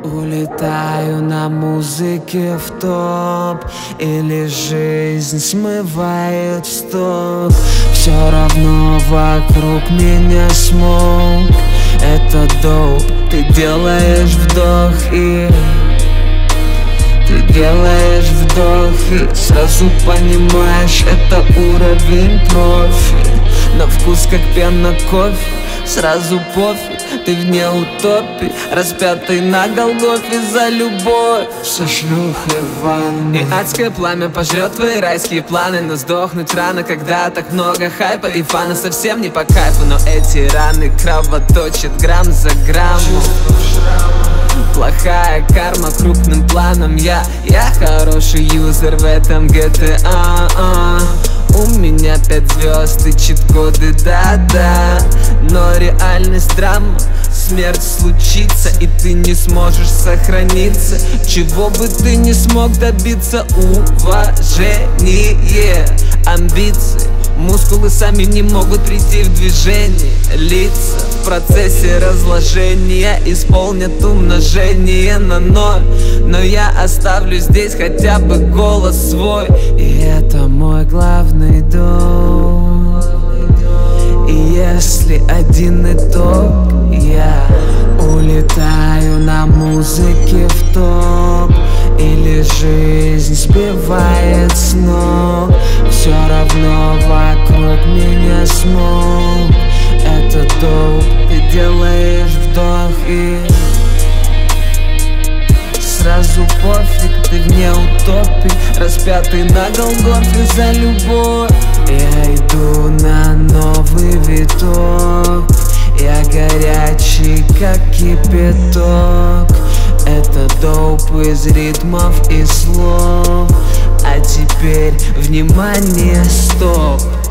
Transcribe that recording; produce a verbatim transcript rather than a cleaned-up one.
Улетаю на музыке в топ, или жизнь смывает в стоп. Все равно вокруг меня смог. Это доп, ты делаешь вдох и Ты делаешь вдох и сразу понимаешь, это уровень профи. На вкус как пена кофе, сразу пофиг. Ты вне утопии, распятый на Голгофе за любовь. Со шлюхой в ванной. И адское пламя пожрет твои райские планы. Но сдохнуть рано, когда так много хайпа. И фана совсем не по кайфу. Но эти раны кровоточат грамм за граммом. Плохая карма крупным планом. Я, я хороший юзер в этом джи ти эй а. У меня пять звезд и чит-коды, да-да. Но реальность драма, смерть случится, и ты не сможешь сохраниться. Чего бы ты не смог добиться: уважение, амбиции. Мускулы сами не могут прийти в движение. Лица в процессе разложения исполнят умножение на ноль. Но я оставлю здесь хотя бы голос свой. И это мой главный дом. И если один итог, я улетаю на музыке в топ, или жизнь сбивает с ног. Все равно вокруг меня смог. Это доп, ты делаешь вдох и сразу пофиг. Ты вне утопии, распятый на Голгофе за любовь. Я иду на новый виток. Я горячий, как кипяток. Это доп из ритмов и слов. А теперь, внимание, стоп.